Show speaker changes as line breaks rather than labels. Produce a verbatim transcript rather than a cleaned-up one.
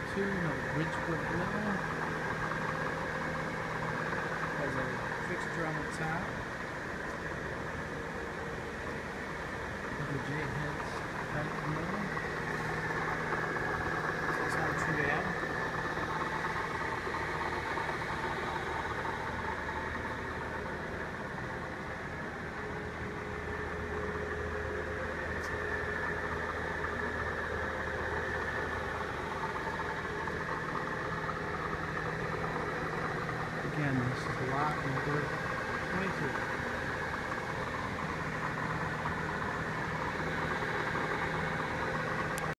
two, another Bridgeport mill. Has a fixture on the top. Another J heads type mill. It's not too bad. Again, this is lot number twenty-two.